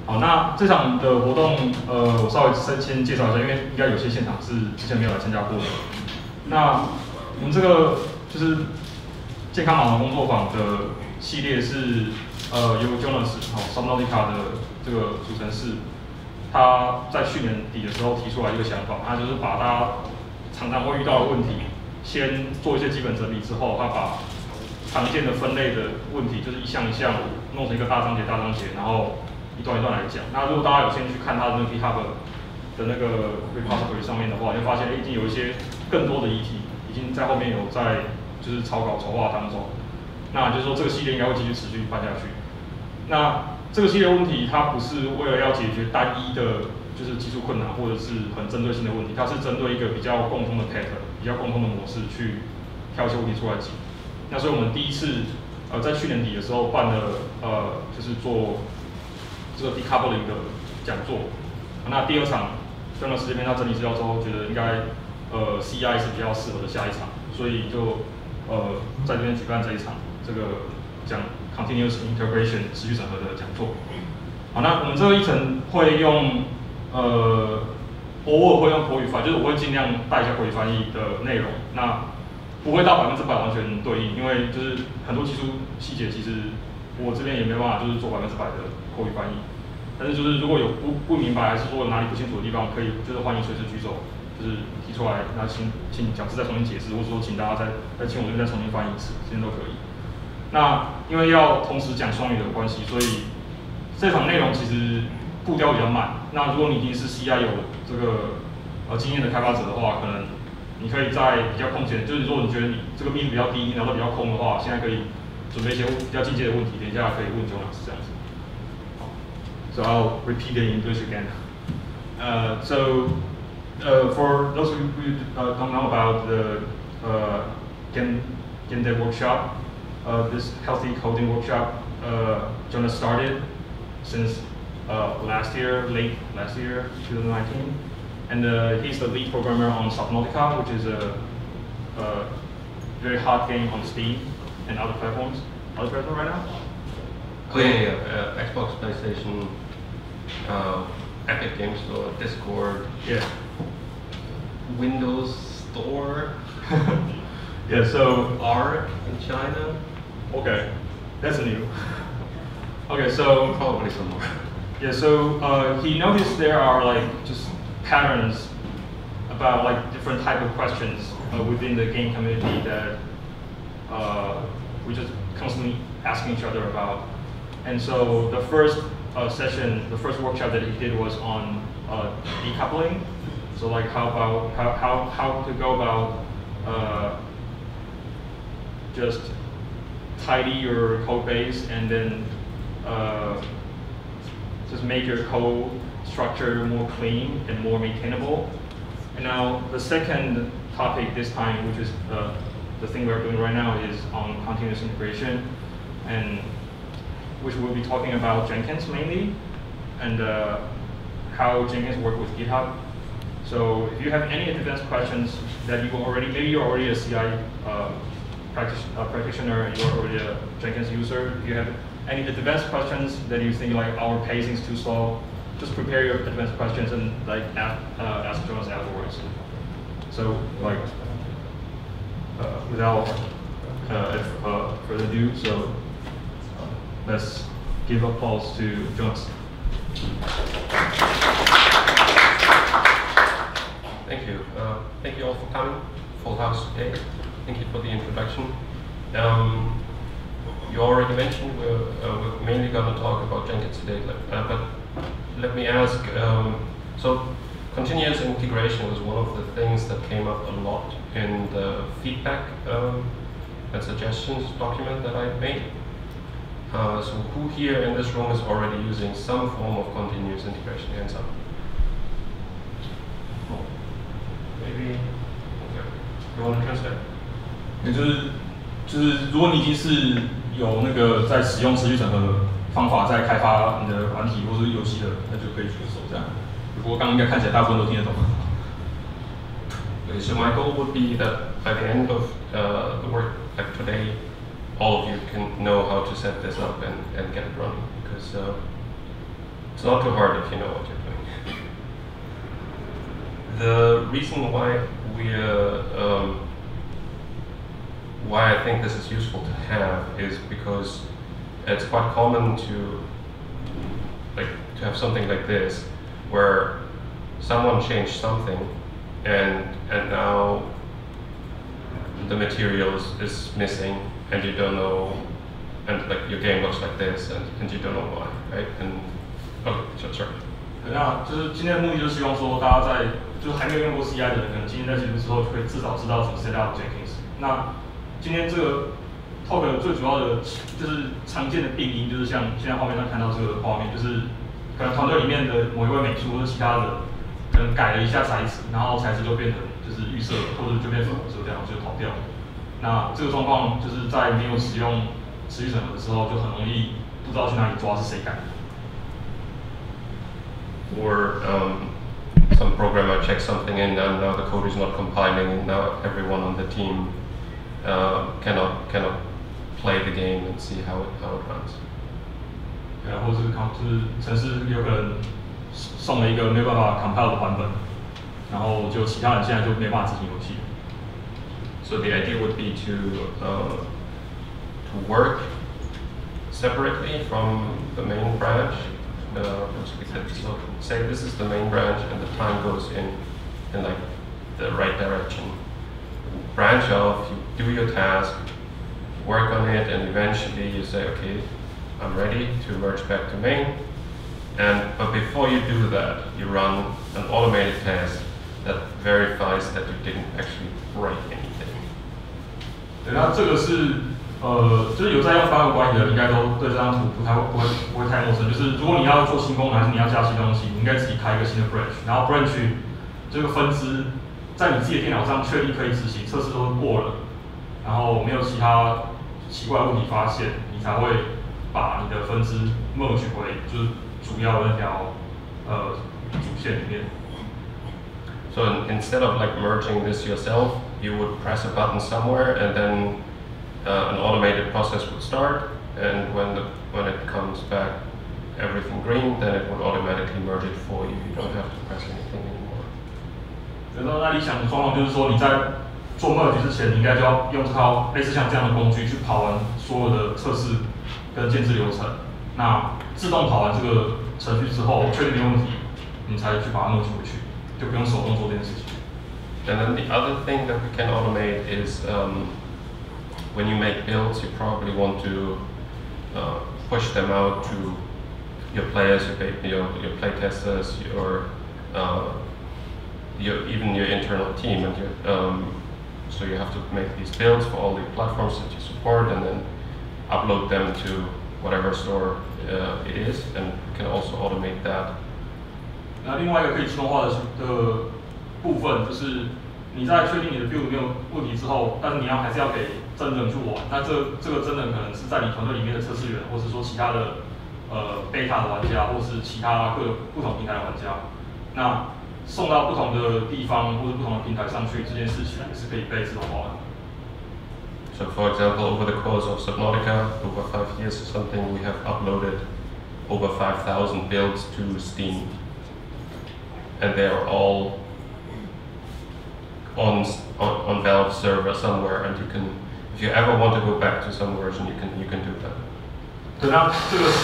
好，那这场的活动，我稍微先介绍一下，因为应该有些现场是之前没有来参加过的。那我们这个就是健康码农工作坊的系列是由 Jonas Subnautica 的这个组成是，他在去年底的时候提出来一个想法，他就是把大家常常会遇到的问题，先做一些基本整理之后，他把常见的分类的问题，就是一项一项弄成一个大章节，然后一段一段来讲。那如果大家有先去看他的那个 GitHub 的那个 repository 上面的话，你会发现已经有一些更多的议题已经在后面有在就是草稿筹划当中。那就是说这个系列应该会继续持续办下去。那这个系列问题它不是为了要解决单一的就是技术困难或者是很针对性的问题，它是针对一个比较共通的 pattern、比较共通的模式去挑一些问题出来解。那所以我们第一次在去年底的时候办了就是做这个 decoupling 的讲座。那第二场用了时间片他整理资料之后，觉得应该CI 是比较适合的下一场，所以就在这边举办这一场这个讲 continuous integration 持续整合的讲座。好，那我们这个议程会用偶尔会用口语翻译，就是我会尽量带一下口语翻译的内容。那不会到100%完全对应，因为就是很多技术细节，其实我这边也没办法就是做100%的口语翻译。但是就是如果有不明白，还是说哪里不清楚的地方，可以就是欢迎随时举手，就是提出来，那请讲师再重新解释，或者说请大家再请我这边再重新翻译一次，这些都可以。那因为要同时讲双语的关系，所以这场内容其实步调比较慢。那如果你已经是 CI 有这个经验的开发者的话，可能你可以在比较空闲，就是如果你觉得你这个密度比较低，你脑袋比较空的话，现在可以准备一些比较进阶的问题，等一下可以问Jonas这样子。So I'll repeat it in English again. For those who don't know about the game dev workshop, this healthy coding workshop, Jonas started since late last year, 2019, and he's the lead programmer on Subnautica, which is a very hot game on Steam and other platforms. Other platforms right now? Oh yeah. Xbox, PlayStation, Epic Games Store, Discord, Yeah. Windows Store, Yeah. So Arc in China. okay, that's new. Okay, so Probably some more. yeah, so he noticed there are like just patterns about like different type of questions within the game community that we just constantly asking each other about. And so the first session, the first workshop that he did was on decoupling. So like how to go about just tidy your code base and then just make your code structure more clean and more maintainable. And now the second topic this time, which is the thing we're doing right now, is on continuous integration, and which we'll be talking about Jenkins mainly, and how Jenkins work with GitHub. So if you have any advanced questions that maybe you're already a CI practitioner, you're already a Jenkins user, if you have any advanced questions that you think like our pacing is too slow, just prepare your advanced questions and like ask Jonas afterwards. So like without further ado, so let's give applause to Jonas. Thank you. Thank you all for coming. Full house today. Thank you for the introduction. You already mentioned we're mainly going to talk about Jenkins today, but let me ask, so continuous integration was one of the things that came up a lot in the feedback and suggestions document that I made. So who here in this room is already using some form of continuous integration? Hands up. Maybe, okay. You want to translate? 也就是如果你已经是有那个在使用持续整合的方法在开发你的软体或是游戏的，那就可以举手这样。不过刚刚应该看起来大部分都听得懂。 So my goal would be that by the end of the work, like today, all of you can know how to set this up and get it running, because It's not too hard if you know what you're doing. The reason why I think this is useful to have is because it's quite common to have something like this, where someone changed something, and now the material is missing, and you don't know, and like your game looks like this, and you don't know why, right? And okay, sure. 那就是今天的目的，就是希望说大家在就是还没有用过 CI 的人，可能今天在结束之后，会至少知道怎么 set up Jenkins。那今天这个 talk 最主要的就是常见的病因，就是像现在画面上看到这个画面，就是可能团队里面的某一位美术或者其他的，可能改了一下材质，然后材质就变成就是预设，或者就变粉红色这样就跑掉了。那这个状况就是在没有使用持续审核的时候，就很容易不知道去哪里抓是谁改的。 Or some programmer checks something in, and now the code is not compiling, and now everyone on the team cannot play the game and see how it runs. 对啊，或者就是程式有可能送了一个没有办法 compile 的版本，然后就其他人现在就没办法执行游戏。 So the idea would be to work separately from the main branch. So say this is the main branch, and the time goes in like the right direction. Branch off, you do your task, work on it, and eventually you say, okay, I'm ready to merge back to main. But before you do that, you run an automated test that verifies that you didn't actually break anything. 对，那这个是就是有在用方案管理的，应该都对这张图不会太陌生。就是如果你要做新功能，还是你要加新东西，你应该自己开一个新的 branch， 然后 branch 这个分支在你自己的电脑上确定可以执行，测试都过了，然后没有其他奇怪的问题发现，你才会把你的分支 merge 回就是主要的那条主线里面。 So instead of like merging this yourself, you would press a button somewhere, and then an automated process would start, and when it comes back everything green, then it would automatically merge it for you. You don't have to press anything anymore. 那理想的状况就是说，你在做 merge 之前，你应该就要用这套类似像这样的工具去跑完所有的测试跟建制流程。那自动跑完这个程序之后，确定没问题，你才去把它 merge 回去，就不用手动做这件事情。 And then the other thing that we can automate is when you make builds, you probably want to push them out to your players, your play testers, even your internal team, and so you have to make these builds for all the platforms that you support, and then upload them to whatever store it is, and you can also automate that. 那另外一个可以自动化的部分就是你在确定你的 build 没有问题之后，但是你还是要给真人去玩。那这个真人可能是在你团队里面的测试员，或是说其他的beta 的玩家，或是其他不同平台的玩家。那送到不同的地方或者不同的平台上去，这件事情也是可以被自动化的。 So for example, over the course of Subnautica, over 5 years or something, we have uploaded over 5,000 builds to Steam. And they are all on Valve server somewhere, and you can, if you ever want to go back to some version, you can do that. 对，那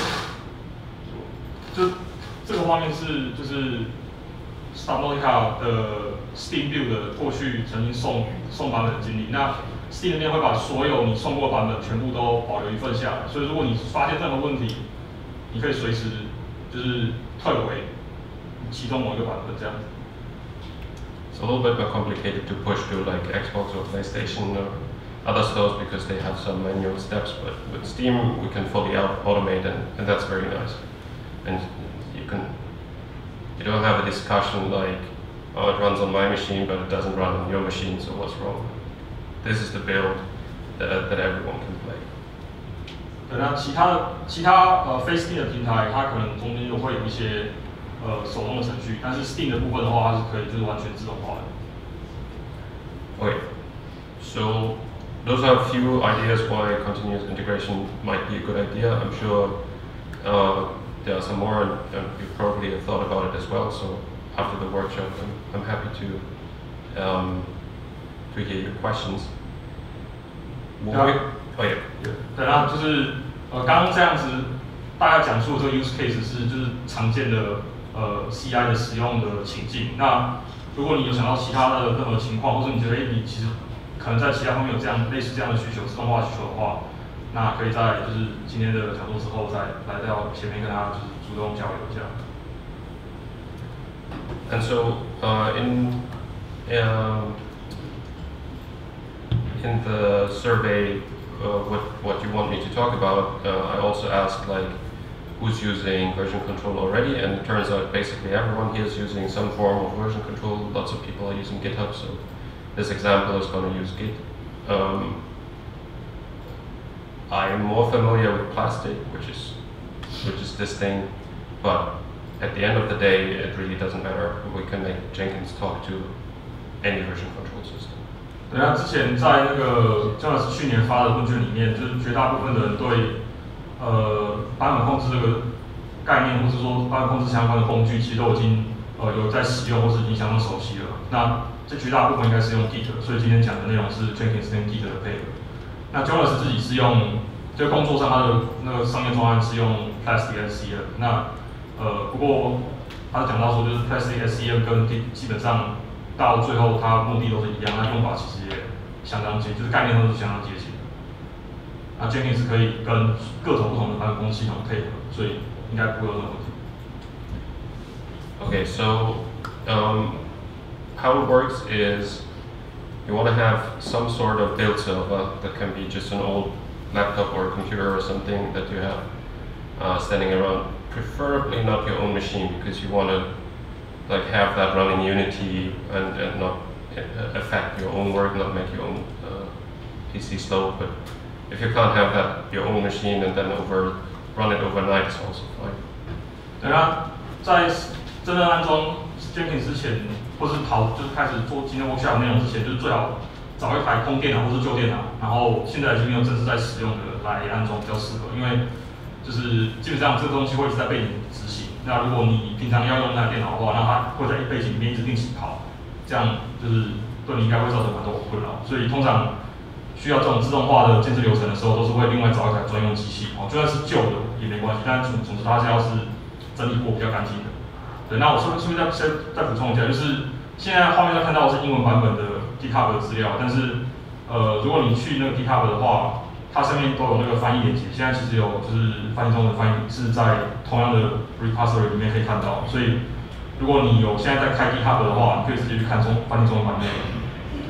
这个画面是就是 Subnautica 的 Steam build 的过去曾经送版本的经历。那 Steam 那边会把所有你送过的版本全部都保留一份下来，所以如果你发现任何问题，你可以随时就是退回其中某一个版本这样子。 It's a little bit more complicated to push to like Xbox or PlayStation or other stores because they have some manual steps, but with Steam we can fully automate, and that's very nice. And you don't have a discussion like, oh, it runs on my machine but it doesn't run on your machine, so what's wrong? This is the build that everyone can play. 对，那其他非 Steam 的平台，它可能中间又会有一些手动的程序，但是 Steam 的部分的话，它是可以就是完全自动化的。 Okay, so those are a few ideas why continuous integration might be a good idea. I'm sure there are some more, and you probably have thought about it as well. So after the workshop, I'm happy to hear your questions. 对啊，就是刚刚这样子大概讲述的这个 use case 就是常见的CI 的使用的情境。那如果你有想到其他的任何情况，或者你觉得你其实可能在其他方面有类似这样的需求，自动化需求的话，那可以在就是今天的讲座之后再来到前面跟大家就是主动交流一下。 And so in the survey, what you want me to talk about, I also asked like who's using version control already, and it turns out basically everyone here is using some form of version control. Lots of people are using GitHub, so this example is going to use Git. I'm more familiar with Plastic, which is this thing, but at the end of the day, it really doesn't matter. We can make Jenkins talk to any version control system. 对啊，之前在那个Jonas去年发的问卷里面，就是绝大部分的人对版本控制这个概念，或是说版本控制相关的工具，其实都已经有在使用，或是已经相当熟悉了。那这绝大部分应该是用 Git， 所以今天讲的内容是 Jenkins 跟 Git 的配合。那 Jonas 自己是用，就工作上他的那个商业专案是用 Plastic SCM。那不过他讲到说，就是 Plastic SCM 跟 Git 基本上到最后它目的都是一样，那用法其实也相当接近，就是概念都是相当接近的。那 Jenkins 可以跟各种不同的版本控制系统配合，所以应该不会有任何问题。 Okay, so how it works is you want to have some sort of build server that can be just an old laptop or a computer or something that you have standing around. Preferably not your own machine, because you want to like have that run in Unity and not affect your own work, not make your own PC slow. But if you can't have that your own machine and then run it overnight, it's also fine. 对啊，在真正安装 Jenkins 之前，或是就是开始做今天 workshop 内容之前，就是最好找一台空电脑或是旧电脑，然后现在已经没有正式在使用的来安装比较适合，因为就是基本上这个东西会一直在背景执行。那如果你平常要用那台电脑的话，那它会在背景里面一直定期跑，这样就是对你应该会造成蛮多困扰。所以通常需要这种自动化的建制流程的时候，都是会另外找一台专用机器哦，就算是旧的也没关系，但总之它是要是整理过比较干净的。对，那我顺便再补充一下，就是现在画面上看到的是英文版本的 GitHub 的资料，但是如果你去那个 GitHub 的话，它上面都有那个翻译链接。现在其实有就是翻译中的翻译是在同样的 repository 里面可以看到，所以如果你有现在在开 GitHub 的话，你可以直接去看翻译中文版内容。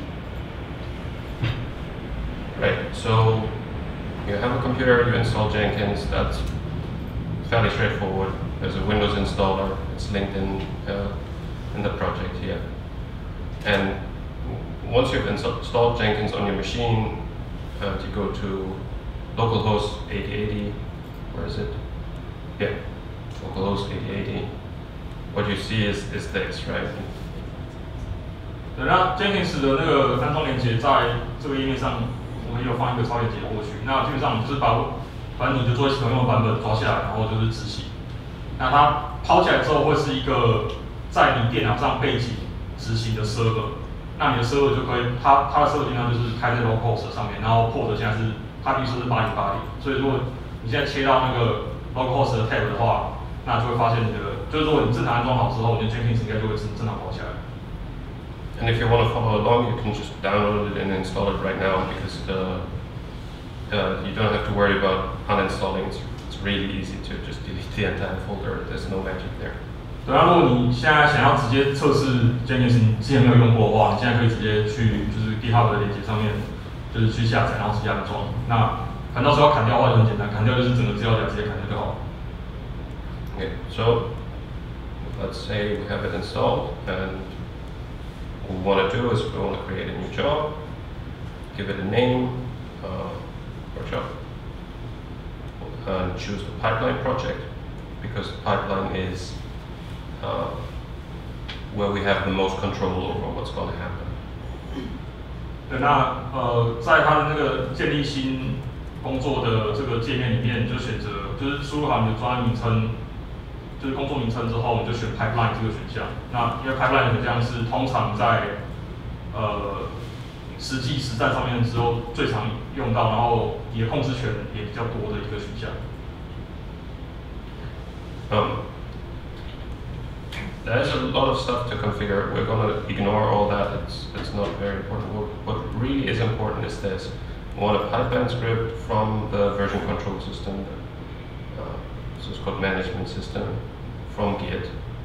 Right. So you have a computer, you install Jenkins. That's fairly straightforward. There's a Windows installer. It's linked in the project here. And once you've installed Jenkins on your machine, you go to localhost 8080. Where is it? Yeah, localhost 8080. What you see is this, right? 对，那 Jenkins 的那个安装连接在这个页面上，我们也有放一个超链接过去。那基本上你就是把你的作业系统用的版本抓下来，然后就是执行。那它跑起来之后会是一个在你电脑上背景执行的 server。那你的 server 就可以，它的 server 经常就是开在 localhost 上面，然后 port 现在是它预设是8080，所以如果你现在切到那个 localhost 的 tab 的话，那就会发现你的，就是如果你正常安装好之后，你的 Jenkins 应该就会正常跑起来。 And if you want to follow along, you can just download it and install it right now, because you don't have to worry about uninstalling. It's really easy to just delete the entire folder. There's no magic there. 对啊，如果你现在想要直接测试 Jenkins， 你之前没有用过的话，你现在可以直接去就是 GitHub 的链接上面，就是去下载，然后直接安装。那反正到时候要砍掉的话就很简单，砍掉就是整个资料夹直接砍掉就好了。 Okay, so let's say we have it installed, and what we want to do is we want to create a new job, give it a name, workshop, and choose the pipeline project, because the pipeline is where we have the most control over what's going to happen. 对，那在它的那个建立新工作的这个界面里面，就选择就是输入好你的专案名称， 就是工作名称之后，你就选 pipeline 这个选项。那因为 pipeline 的选项是通常在实际实战上面之后最常用到，然后你的控制权也比较多的一个选项。 There's a lot of stuff to configure. We're going to ignore all that. It's not very important. What really is important is this. We want a pipeline script from the version control system, so it's called management system, from Git.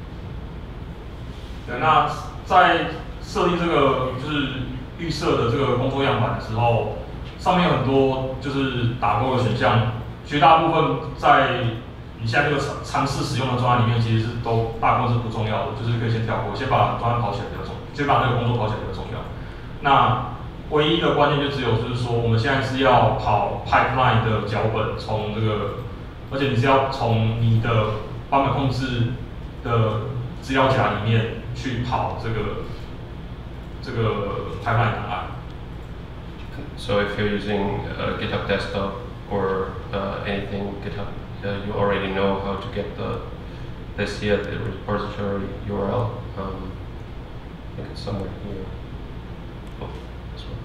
对，那在设定这个就是预设的这个工作样板的时候，上面有很多就是打勾的选项，绝大部分在你现在这个尝试使用的专案里面，其实是都大部分是不重要的，就是可以先跳过，先把专案跑起来比较重要，先把这个工作跑起来比较重要。那唯一的关键就只有就是说，我们现在是要跑 pipeline 的脚本，从这个，而且你是要从你的版本控制的资料夹里面去跑这个pipeline 档案。 So if you're using GitHub Desktop or anything GitHub. You already know how to get this here, the repository URL. I think it's somewhere here. Oh, this one.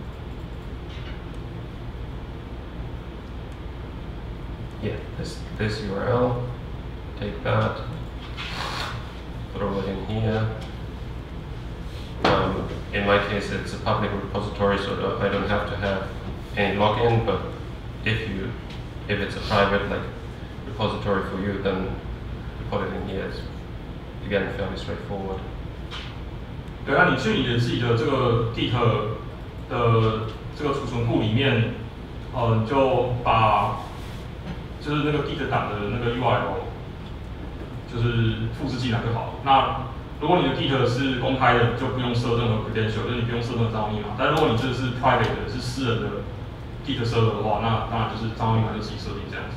Yeah, this URL. Take that, throw it in here. In my case, it's a public repository, so I don't have to have any login. But if it's a private repository for you, then you put it in here. It's again fairly straightforward. 对，那你去你的自己的这个 Git 的这个储存库里面，你就把就是那个 Git 档的那个 URL， 就是复制进来就好了。那如果你的 Git 是公开的，就不用设任何 credential， 就是你不用设任何账号密码。但如果你这个是 private 的，是私人的 Git server 的话，那当然就是账号密码就自己设定这样子。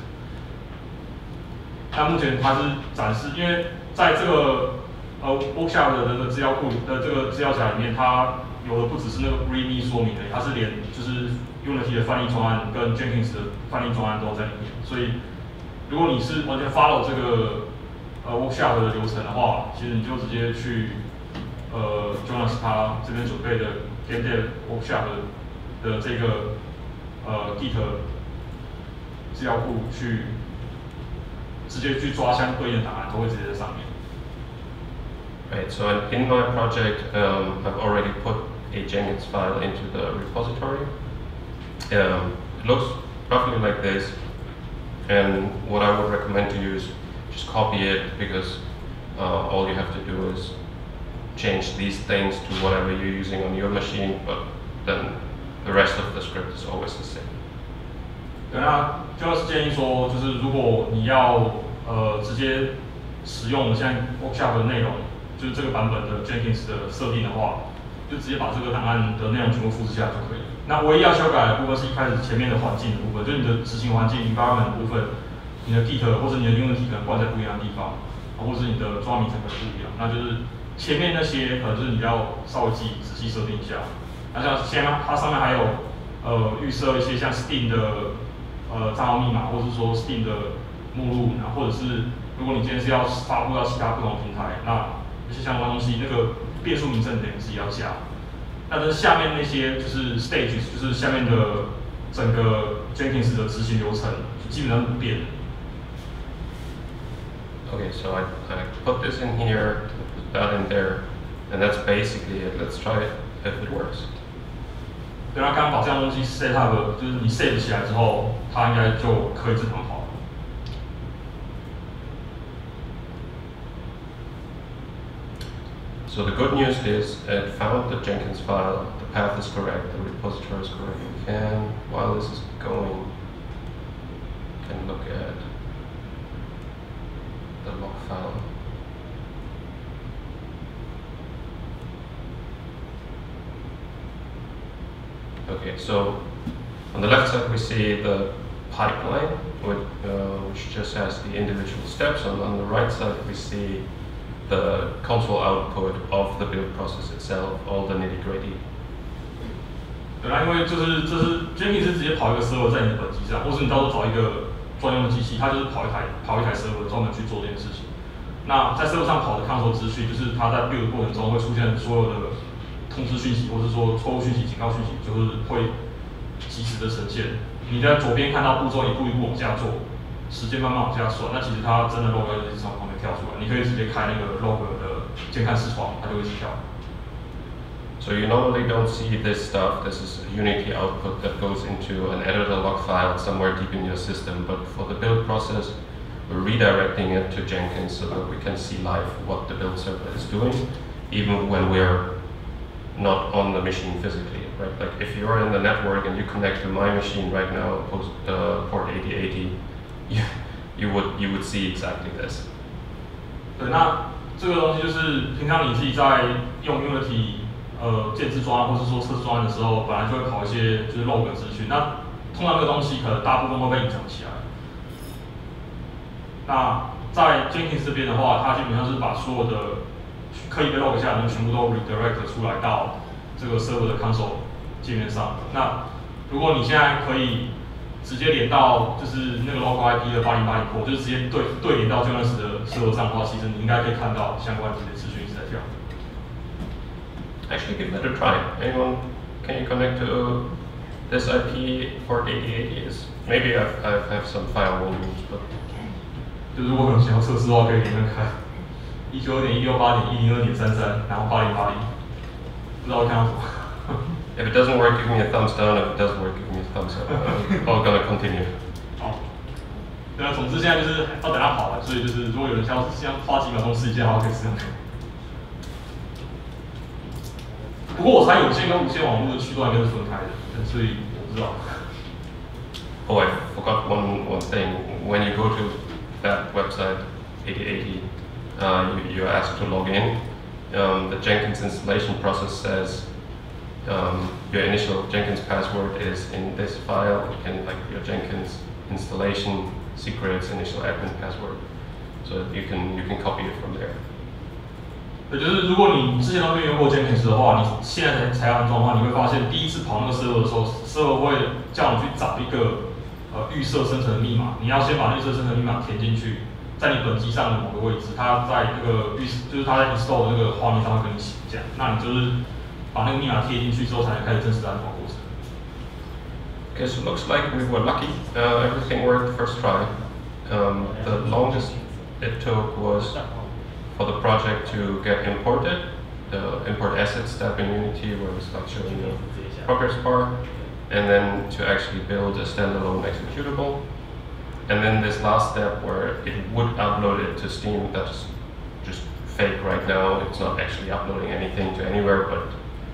那目前它是展示，因为在这个Workshop 的这个资料库的这个资料夹里面，它有的不只是那个 README 说明而已，它是连就是 Unity 的翻译专案跟 Jenkins 的翻译专案都在里面。所以如果你是完全 follow 这个Workshop 的流程的话，其实你就直接去Jonas 他这边准备的 Game Dev Workshop 的这个Git 资料库去。直接去抓相对应的档案，都会直接在上面。 Right. So in my project, I've already put a Jenkins file into the repository. It looks roughly like this, and what I would recommend to you is just copy it because all you have to do is change these things to whatever you're using on your machine, but then the rest of the script is always the same. 对，那就是建议说，就是如果你要直接使用我们现在 Workshop 的内容，就是这个版本的 Jenkins 的设定的话，就直接把这个档案的内容全部复制下来就可以了。那唯一要修改的部分是一开始前面的环境的部分，就是你的执行环境 environment 的部分，你的 Git 或者你的 Unity 可能挂在不一样的地方，或者是你的抓名称可能不一样，那就是前面那些可能就是你要稍微仔细设定一下。那像现在它上面还有预设一些像 Steam 的账号密码，或者是说 Steam 的目录，然后或者是如果你今天是要发布到其他不同平台，那这些相关东西那个变数名称等于自己要加。那这下面那些就是 stages， 就是下面的整个 Jenkins 的执行流程，基本上不变的。 Okay, so I put this in here, put that in there, and that's basically it. Let's try it if it works. 对，那刚刚把这样东西 set up， 就是你 set 起来之后，它应该就可以正常跑了。 So the good news is it found the Jenkins file, the path is correct, the repository is correct. We can, while this is going, can look at the log file. Okay, so on the left side we see the pipeline, which just has the individual steps, and on the right side we see the console output of the build process itself, all the nitty-gritty. 对啦，因为这是 Jenkins 是直接跑一个 server 在你的本机上，或是你到时候找一个专用的机器，它就是跑一台 server 专门去做这件事情。 那在server上跑的 console 资讯，就是它在 build 的过程中会出现所有的通知讯息，或是说错误讯息、警告讯息，就是会及时的呈现。你在左边看到步骤一步一步往下做，时间慢慢往下算，那其实它真的 log 就是从旁边跳出来，你可以直接开那个 log 的监看视窗，它就会一直跳。 So you normally don't see this stuff. This is Unity output that goes into an editor log file somewhere deep in your system. But for the build process, we're redirecting it to Jenkins so that we can see live what the build server is doing, even when we're not on the machine physically, right? Like if you're in the network and you connect to my machine right now, port 8080, you would see exactly this. 对，那这个东西就是平常你自己在用 Unity 建制专案或是说测试专案的时候，本来就会跑一些就是 log 资讯。那通常这个东西可能大部分会被隐藏起来。那在 Jenkins 这边的话，它基本上是把所有的可以被 log 下来的东西全部都 redirect 出来到这个 server 的 console 界面上。那如果你现在可以直接连到就是那个 local IP 的8080 port，就是直接对连到 Jenkins 的 server 上的话，其实你应该可以看到相关这些资讯一直在跳。 Actually, give that a try. Anyone, can you connect to this IP port 8080? Maybe I have some firewall rules, but 就如果有想要测试的话，可以连连看192.168.102.33，然后8080，不知道会看到什么。 If it doesn't work, give me a thumbs down. If it does work, give me a thumbs up. I'm gonna continue. 好，那总之现在就是要等它跑完，所以就是如果有人想花几秒钟试一下的话，可以试试看。不过我猜有线跟无线网络的区段应该是分开的，所以我不知道。 Oh, I forgot one thing. When you go to that website, 8080, you're asked to log in. The Jenkins installation process says your initial Jenkins password is in this file, and like your Jenkins installation secrets initial admin password. So you can copy it from there. 对，就是如果你之前都没有用过 Jenkins 的话，你现在才安装的话，你会发现第一次跑那个 server 的时候 ，server 会叫你去找一个预设生成的密码，你要先把预设生成密码填进去，在你本机上的某个位置，它在那个就是它在 install 的那个画面上会跟你讲，那你就是把那个密码贴进去之后，才能开始正式的安装过程。 Okay, so it looks like we were lucky. Everything worked first try. The longest it took was for the project to get imported, the import assets tab in Unity where it's like showing the progress bar, and then to actually build a standalone executable. And then this last step where it would upload it to Steam, that's just fake right now. It's not actually uploading anything to anywhere, but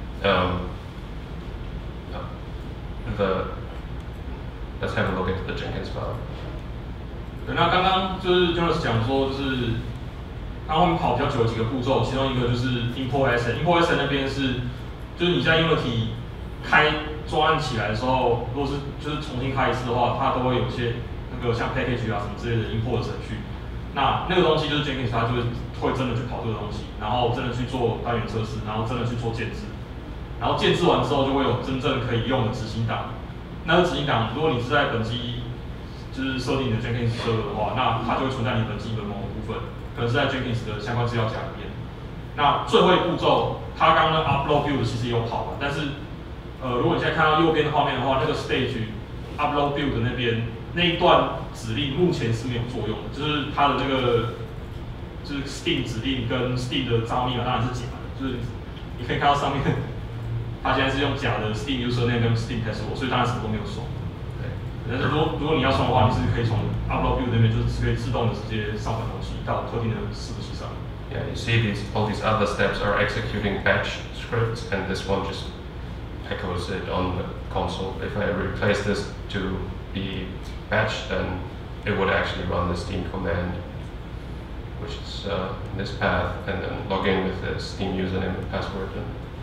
let's have a look at the Jenkins file. 对，那刚刚就是 Jonas 讲说，就是它后面跑比较久的几个步骤，其中一个就是 import asset。import asset 那边是，就是你在 Unity 开专案起来的时候，如果是就是重新开一次的话，它都会有一些那个像 package 啊什么之类的 import 的程序。那个东西就是 Jenkins 它就会真的去跑这个东西，然后真的去做单元测试，然后真的去做建制。然后建制完之后，就会有真正可以用的执行档。那个执行档，如果你是在本机就是设定你的 Jenkins server 的话，那它就会存在你本机的某个部分，可能是在 Jenkins 的相关资料夹里面。那最后一步骤，它刚刚的 upload build 其实也有跑完，但是如果你现在看到右边的画面的话，那个 stage upload build 那边那一段指令目前是没有作用的，就是它的那个就是 Steam 指令跟 Steam 的账号密码当然是假的，就是你可以看到上面。它现在是用假的 Steam username 跟 Steam password， 所以当然什么都没有送。对，但是如果你要送的话，你是可以从 upload build 那边就是可以自动的直接上传东西到特定的伺服器上。 Yeah, you see all these other steps are executing batch scripts, and this one just echoes it on the console. If I replace this to be batch, then it would actually run the Steam command, which is in this path, and then log in with the Steam username and password.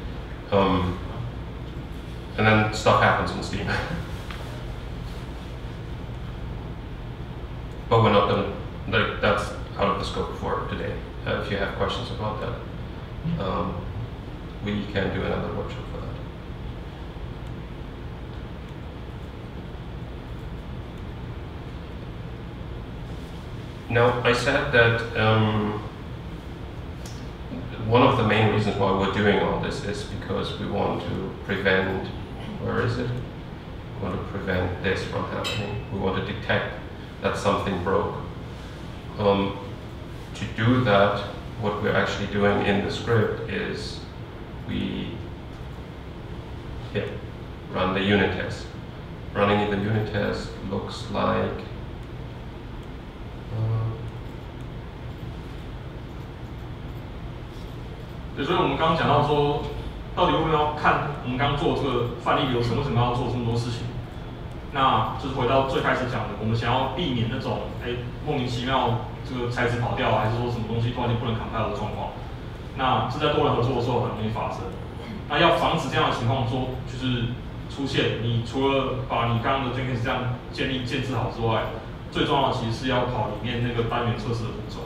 And then stuff happens in Steam. But we're not gonna, like, that's out of the scope for today. If you have questions about that, we can do another workshop for that. Now, I said that one of the main reasons why we're doing all this is because we want to prevent, where is it? We want to prevent this from happening. We want to detect that something broke. To do that, what we're actually doing in the script is we run the unit test. Running the unit test looks like 对，所以我们刚刚讲到说，到底为什么要看我们刚刚做这个范例流程，为什么要做这么多事情？那就是回到最开始讲的，我们想要避免那种莫名其妙这个材质跑掉，还是说什么东西突然间不能 compile 的状况。那这在多人合作的时候很容易发生。那要防止这样的情况就是出现，你除了把你刚刚的 Jenkins 这样建制好之外，最重要的其实是要跑里面那个单元测试的步骤。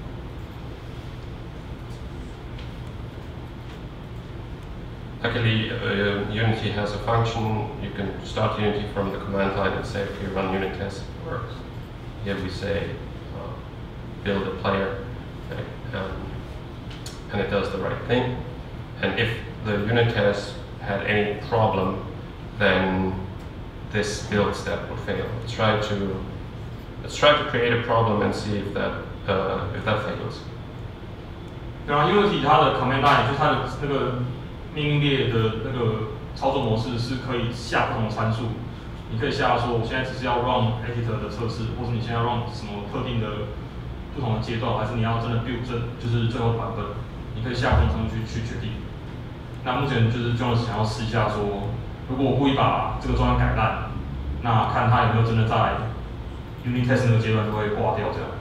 Luckily, Unity has a function. You can start Unity from the command line and say, okay, run unit test, it works. Here we say, build a player, okay, and it does the right thing. And if the unit test had any problem, then this build step would fail. Let's try to create a problem and see if that fails. 然后 Unity 它的 command line 就是它的那个命令列的那个操作模式是可以下不同的参数，你可以下说我现在只是要 run editor 的测试，或者你现在要 run 什么特定的不同的阶段，还是你要真的 build 就是最后的版本，你可以下不同参数去决定。那目前就是 Jonas 想要试一下说，如果我故意把这个专案改烂，那看它有没有真的在 unit test 那个阶段就会挂掉这样。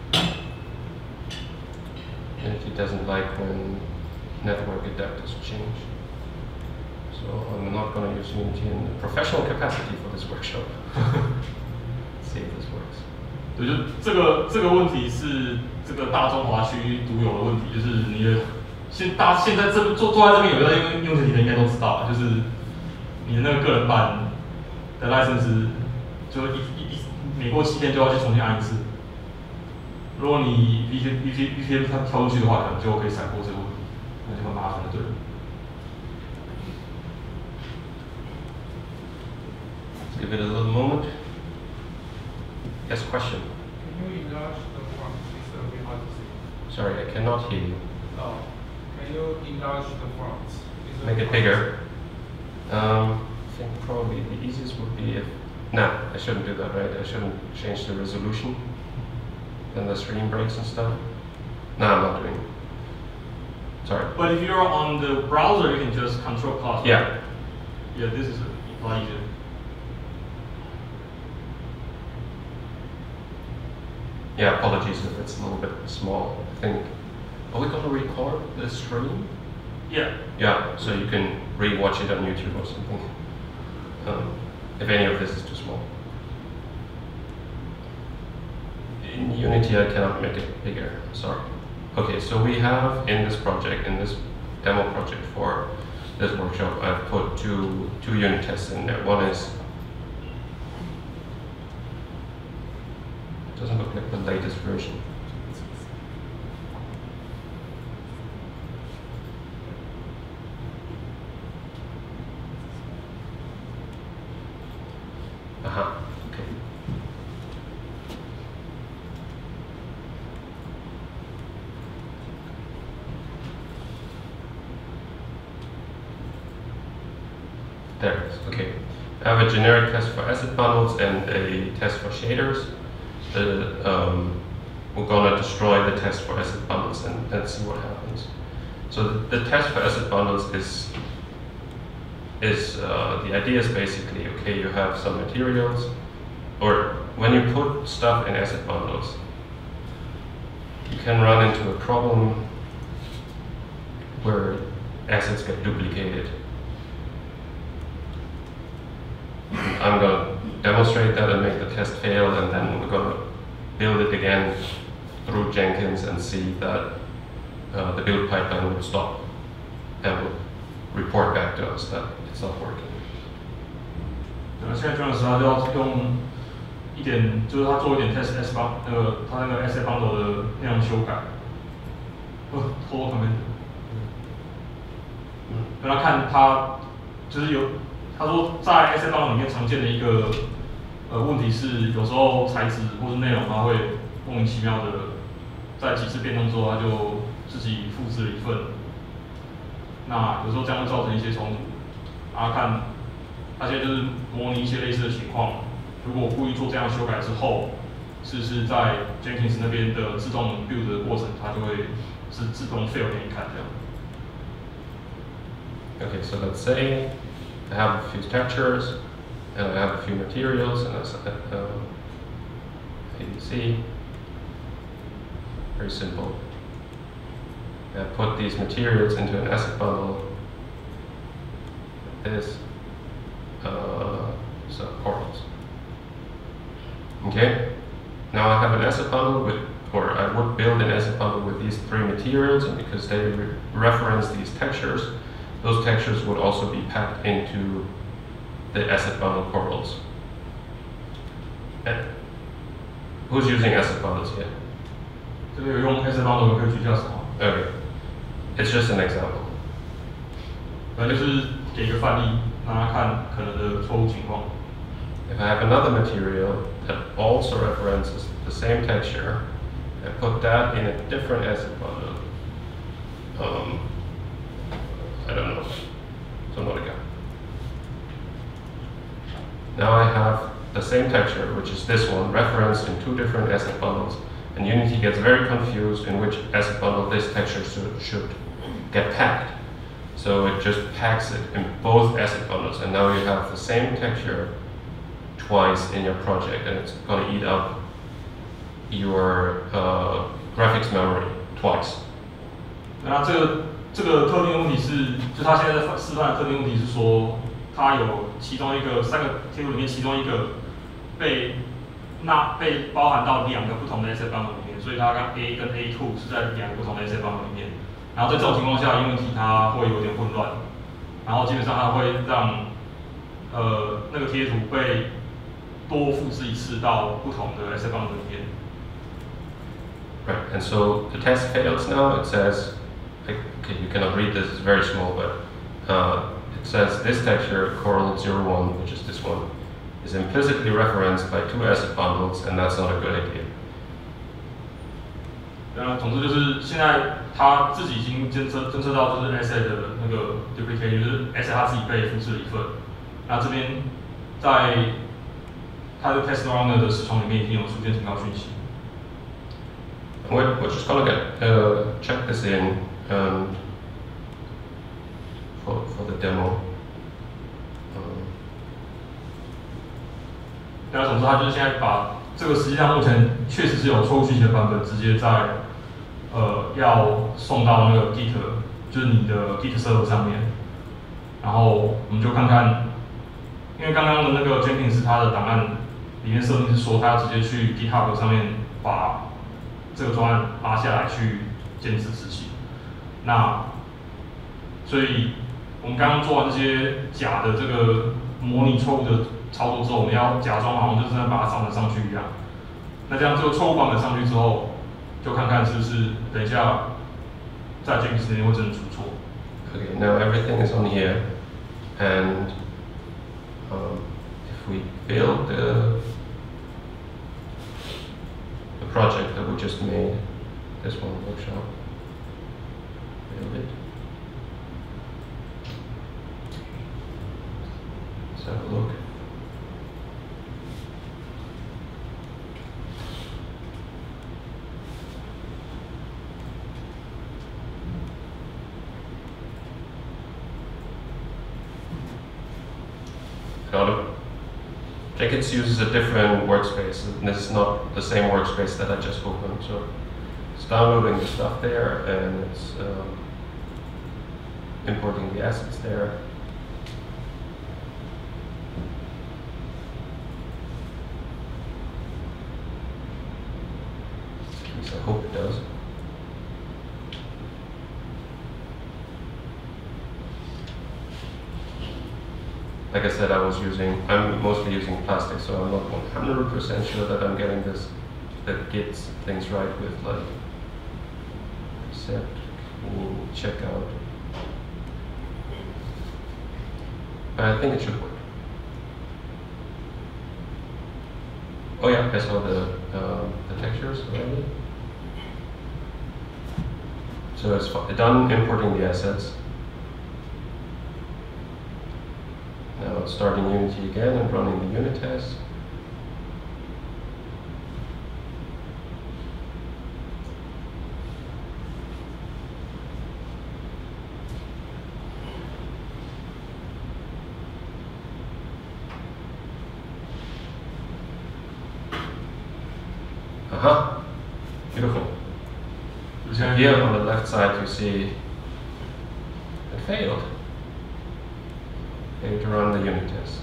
Unity doesn't like when network adapters change. So I'm not going to use Unity in a professional capacity for this workshop. Let's see if this works. 对，就这个问题是这个大中华区独有的问题，就是你的现在坐在这边有在用Unity的应该都知道，就是你的那个个人版的 license 就每过7天就要去重新按一次。如果你 VPN 它跳出去的话，可能就可以闪过这个问题，那就很麻烦的，对。 Give it a little moment. Yes, question. Can you enlarge the font? It's a bit hard to see. Sorry, I cannot hear you. Oh, can you enlarge the font? Make it bigger. I think probably the easiest would be if. No, I shouldn't do that, right? I shouldn't change the resolution. Then the screen breaks and stuff. No, I'm not doing it. Sorry. But if you're on the browser, you can just Control+. Yeah. Yeah, this is a lot easier. Yeah, apologies if it's a little bit small. I think. Are we going to record the stream? Yeah. Yeah, so you can re-watch it on YouTube or something. If any of this is too small. In Unity, I cannot make it bigger. Sorry. Okay, so we have in this project, in this demo project for this workshop, I've put two unit tests in there. One is. Doesn't look like the latest version. Aha, okay. There it is, okay. I have a generic test for asset bundles and a test for shaders. We're going to destroy the test for asset bundles and see what happens. So the test for asset bundles is the idea is basically, okay, you have some materials, or when you put stuff in asset bundles, you can run into a problem where assets get duplicated. I'm going to demonstrate that and make the test fail, and then we're going to build it again through Jenkins and see that the build pipeline will stop and will report back to us that it's not working. 对，现在 Jonas 他就要用一点，就是他做一点 test S 他那个 asset bundle 的那样修改，偷偷旁边。 跟他看他就是他说在 asset bundle 里面常见的一个问题是，有时候材质或是内容它会莫名其妙的在几次变动之后，它就自己复制了一份。那有时候这样会造成一些冲突。看，他现在就是模拟一些类似的情况。如果我故意做这样修改之后，是不是在 Jenkins 那边的自动 build 的过程，它就会是自动 fail 给你看这样。 Okay, so let's say I have a few textures, and I have a few materials, and you see, very simple. I put these materials into an asset bundle. This, so corals. Okay, now I have an asset bundle or I would build an asset bundle with these 3 materials, and because they reference these textures, those textures would also be packed into the asset bundle corals. And who's using asset bundles here? 这个用 asset bundle 可以举下手。 Okay, it's just an example. 反正就是给一个范例，让他看可能的错误情况。 If I have another material that also references the same texture, I put that in a different asset bundle. I don't know. So not again. Now I have the same texture, which is this one, referenced in 2 different asset bundles, and Unity gets very confused in which asset bundle this texture should get packed. So it just packs it in both asset bundles, and now you have the same texture twice in your project, and it's going to eat up your graphics memory twice. 那这个特定的问题是，就他现在在示范的特定问题是说，它有其中一个3个贴图里面其中一个被包含到2个不同的 asset bundle 里面，所以它跟 A 跟 A2 是在2个不同的 asset bundle 里面。然后在这种情况下，因为它会有点混乱，然后基本上它会让那个贴图被多复制一次到不同的 asset bundle 里面。 Right, and so the test fails now. It says, okay, you cannot read this, it's very small, but it says this texture, coral01, which is this one, is implicitly referenced by 2 asset bundles, and that's not a good idea. 总之就是现在他自己已经侦测到就是 asset 的那个 duplicate， 就是 asset 他自己被复制了一份。那这边在他的 test runner 的视窗里面已经有出现警告讯息。 We're just gonna check this in for the demo. 那总之他就是现在把这个实际上目前确实是有错误讯息的版本，直接在要送到那个 Git， 就是你的 Git server 上面，然后我们就看看，因为刚刚的那个 Jenkins 它的档案里面设定是说，它要直接去 GitHub 上面把这个专案拉下来去建制执行。那所以我们刚刚做完这些假的这个模拟错误的操作之后，我们要假装好像就真的把它上传上去一样。那这样这个错误版本上去之后，就看看是不是等一下在 Jenkins 那边会真的出错。 Okay, now everything is on here, and if we build the project that we just made, this one workshop, build it. Let's have a look. Jenkins uses a different workspace, and this is not the same workspace that I just opened. So it's downloading the stuff there, and it's importing the assets there. At least I hope it does. Like I said, I'm mostly using plastic, so I'm not 100% sure that I'm getting the Git things right with like set check out. But I think it should work. Oh yeah, I saw the textures already. So it's done importing the assets. Now it's starting Unity again and running the unit test. Aha, beautiful. So here on the left side you see it failed. Failed to run the unit test.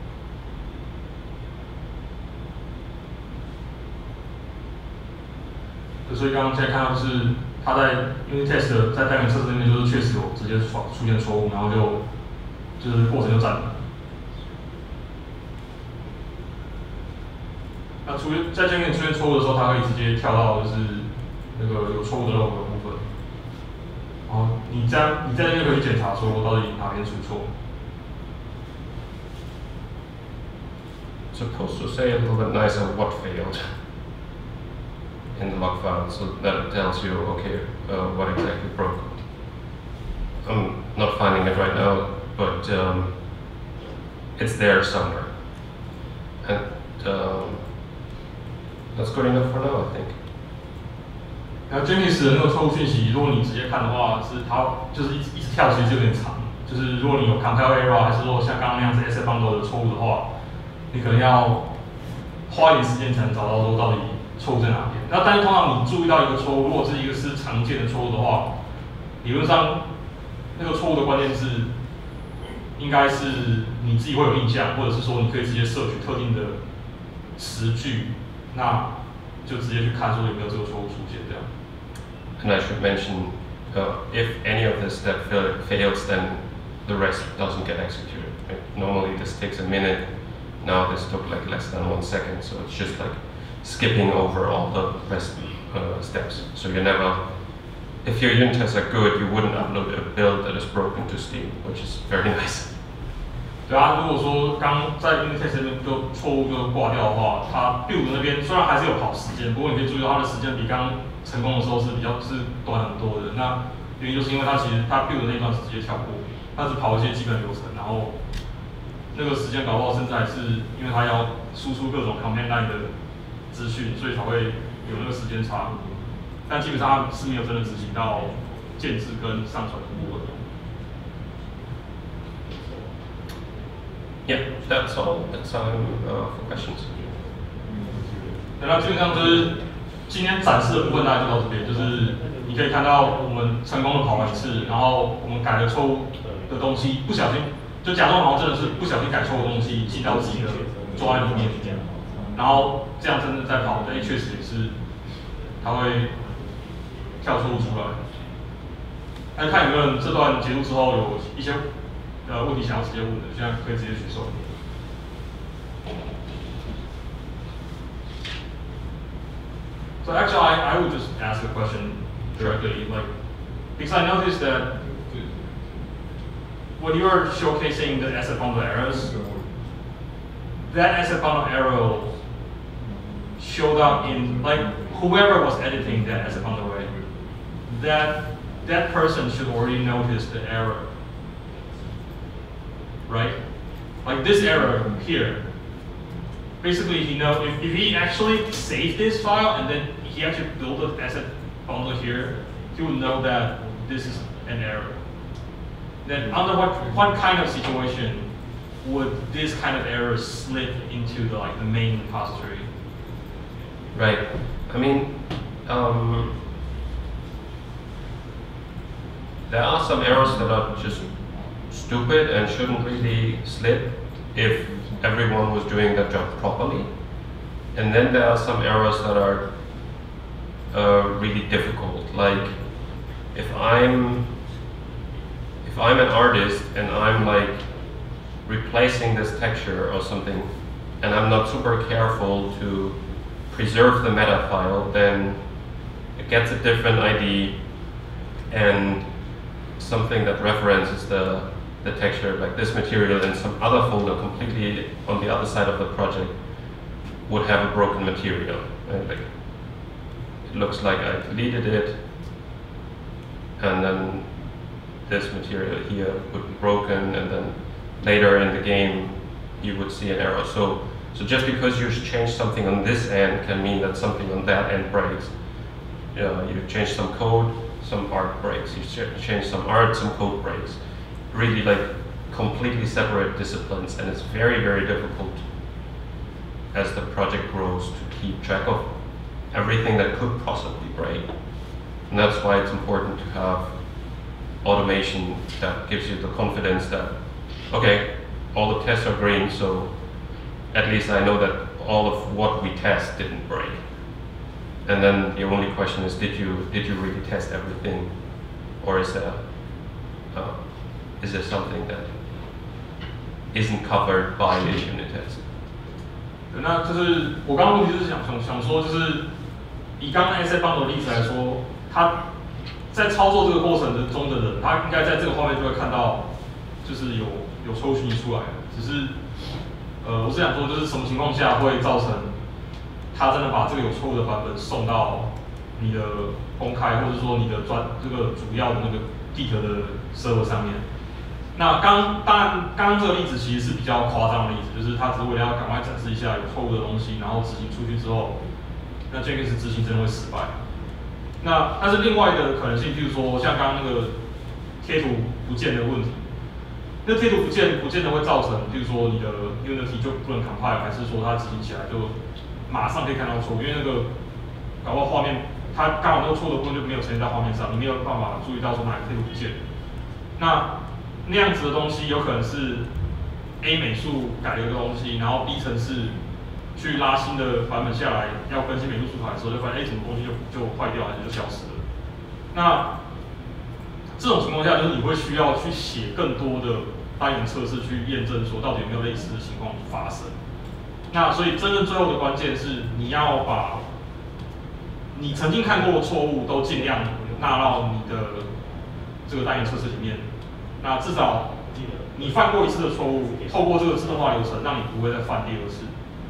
所以刚刚现在看到是它在 unit test 在单元测试那边就是确实有直接出现错误，然后就是过程就暂停。那在界面出现错误的时候，它会直接跳到就是那个有错误的 log 的部分。然后你在那边可以检查说到底哪边出错。 Supposed to say a little bit nicer what failed in the log file, so that it tells you, okay, what exactly broke. I'm not finding it right now, but it's there somewhere. And that's good enough for now, I think. 然后 Jenkins 的那个错误讯息，如果你直接看的话，是它就是一直跳，其实有点长。就是如果你有 compile error， 还是说像刚刚那样子 SF bundle 的错误的话，你可能要花一点时间才能找到说到底错误在哪边。那但是通常你注意到一个错误，如果是一个是常见的错误的话，理论上那个错误的关键字应该是你自己会有印象，或者是说你可以直接摄取特定的词句，那就直接去看说有没有这个错误出现这样。 And I should mention, if any of this step fails, then the rest doesn't get executed. Right? Normally this takes a minute. Now this took like less than 1 second, so it's just like skipping over all the rest steps. So you never, if your unit tests are good, you wouldn't upload a build that is broken to Steam, which is very nice. 对啊，如果说刚在 unit test 那边就错误就挂掉的话，它 build 那边虽然还是有跑时间，不过你可以注意到它的时间比刚成功的时候是短很多的。那原因就是因为它其实它 build 的那一段是直接跳过，它只跑一些基本流程，然后那个时间搞不好甚至还是因为它要输出各种 command line 的资讯，所以才会有那个时间差。但基本上它是没有真的执行到建置跟上传的部分。 Yeah, that's all. That's time for questions. 那基本上就是今天展示的部分大概就到这边，就是你可以看到我们成功的跑完一次，然后我们改了错误的东西，不小心就假装好像真的是不小心改错的东西进到自己的专案里面，然后这样真的在跑，确实也是它会跳错误出来。那看有没有人这段结束之后有一些问题想要直接问的，现在可以直接举手。So actually, I would just ask a question directly, like, because I noticed that when you are showcasing the SF bundle errors, that SF bundle error showed up in, like, whoever was editing that SF bundle array, that person should already notice the error, right? Like this error here. Basically, he knows if he actually saved this file and then he actually built an asset bundle here, he would know that this is an error. Then under what kind of situation would this kind of error slip into the main repository? Right. I mean, there are some errors that are just stupid and shouldn't really slip if everyone was doing their job properly. And then there are some errors that are really difficult. Like if I'm an artist and I'm like replacing this texture or something, and I'm not super careful to preserve the meta file, then it gets a different ID and something that references the texture, like this material, in some other folder completely on the other side of the project would have a broken material. Right? Like, it looks like I deleted it, and then this material here would be broken, and then later in the game you would see an error. So just because you change something on this end can mean that something on that end breaks. You change some code, some art breaks. You change some art, some code breaks. Really like completely separate disciplines, and it's very, very difficult as the project grows to keep track of everything that could possibly break. And that's why it's important to have automation that gives you the confidence that, okay, all the tests are green, so at least I know that all of what we test didn't break. And then the only question is, did you really test everything, or is there something that isn't covered by the unit test? 那就是我刚刚问题就是想说，就是以刚刚 SF 帮的例子来说，他在操作这个过程中的人，他应该在这个画面就会看到，就是有错误讯息出来。只是我是想说，就是什么情况下会造成他真的把这个有错误的版本送到你的公开，或者说你的这个主要的那个 Git 的 server 上面？那当然，刚刚这个例子其实是比较夸张的例子，就是他只是为了要赶快展示一下有错误的东西，然后执行出去之后，那 Jenkins 执行真的会失败。但是另外的可能性，譬如说像刚刚那个贴图不见的问题，那贴图不见得会造成，譬如说你的 Unity 就不能 compile， 还是说它执行起来就马上可以看到错误，因为那个搞不好画面它刚好那个错的部分就没有呈现在画面上，你没有办法注意到说哪个贴图不见。那样子的东西有可能是 A 美术改了一个东西，然后 B 程式去拉新的版本下来，要更新美术素材的时候，就发现怎么东西就坏掉，还是就消失了。那这种情况下，就是你会需要去写更多的单元测试去验证说到底有没有类似的情况发生。那所以真正最后的关键是你要把你曾经看过的错误都尽量纳到你的这个单元测试里面。那至少你犯过一次的错误，透过这个自动化流程，让你不会再犯第二次。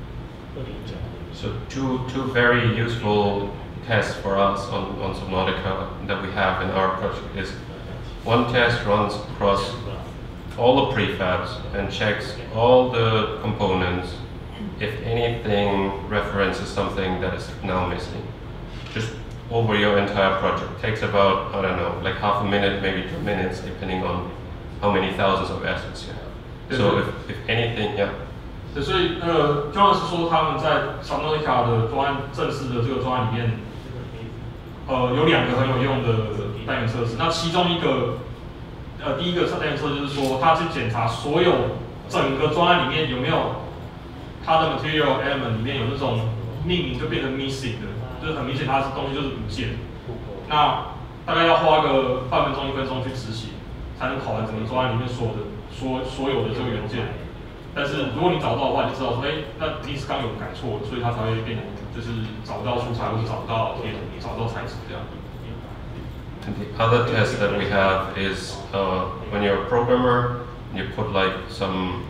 So two very useful tests for us on Subnautica that we have in our project is one test runs across all the prefabs and checks all the components if anything references something that is now missing. Just over your entire project. Takes about, I don't know, like half a minute, maybe 2 minutes, depending on how many thousands of assets you have. So if anything, yeah. 对，所以John 是说他们在 Subnautica 的专案正式的这个专案里面，有2个很有用的单元测试。那其中一个，第一个单元测试就是说，他去检查所有整个专案里面有没有它的 material element 里面有那种命名就变成 missing 的，就是很明显它是东西就是不见。那大概要花个半分钟1分钟去执行，才能考完整个专案里面所有的这个元件。但是如果你找到的话，你就知道说，那一定是刚有改错，所以它才会变，就是找不到素材或者找不到贴图，找不到材质这样。 And the other test that we have is when you're a programmer, you put like some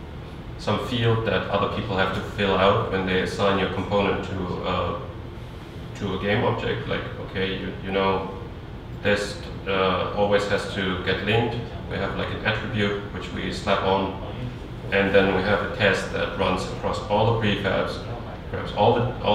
field that other people have to fill out when they assign your component to a game object. Like, okay, you know, this always has to get linked. We have like an attribute which we slap on. And then we have a test that runs across all the prefabs, grabs all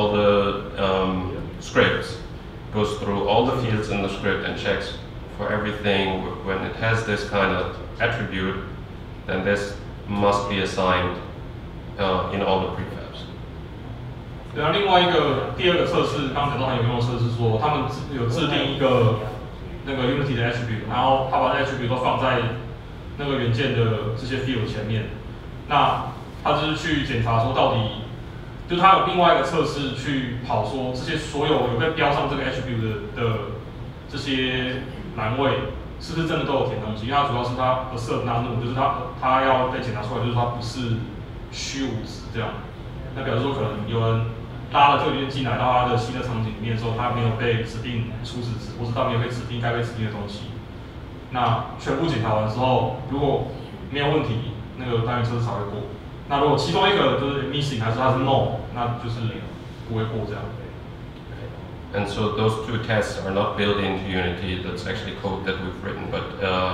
the scripts, goes through all the fields in the script and checks for everything. When it has this kind of attribute, then this must be assigned in all the prefabs. 对啊，另外第二个测试，刚才讲到很有用的测试说，他们有制定一个那个 Unity 的 attribute， 然后他把这 attribute 都放在那个元件的这些 field 前面。那他就是去检查说到底，就是他有另外一个测试去跑说这些所有有被标上这个 attribute 的这些栏位是不是真的都有填东西？因为它主要是它 assert none， 就是它要被检查出来，就是它不是虚无值这样。那表示说可能有人拉了这个元件进来到它的新的场景里面的时候，它没有被指定初始值，或是它没有被指定该被指定的东西。那全部检查完之后，如果没有问题，那个单元测试才会过。那如果其中一个就是 missing 还是它是 no， 那就是不会过这样。 And so those two tests are not built into Unity. That's actually code that we've written, but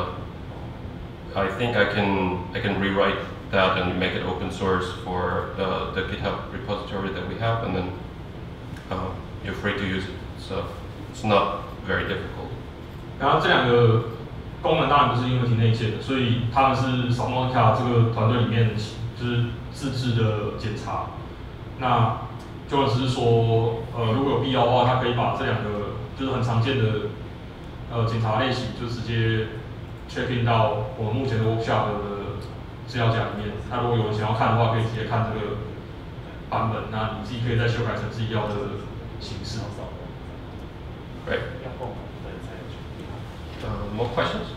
I think I can rewrite that and make it open source for the GitHub repository that we have, and then you're free to use it. So it's not very difficult. 然后这两个功能当然不是 Unity 内建的，所以他们是 Subnautica 这个团队里面就是自制的检查。那就只是说，如果有必要的话，它可以把这两个就是很常见的检查类型，就直接 check in 到我们目前的 workshop 的资料夹里面。那如果有人想要看的话，可以直接看这个版本。那你自己可以再修改成自己要的形式。 Right. More questions?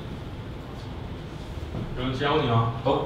有人其他问题吗？ Oh.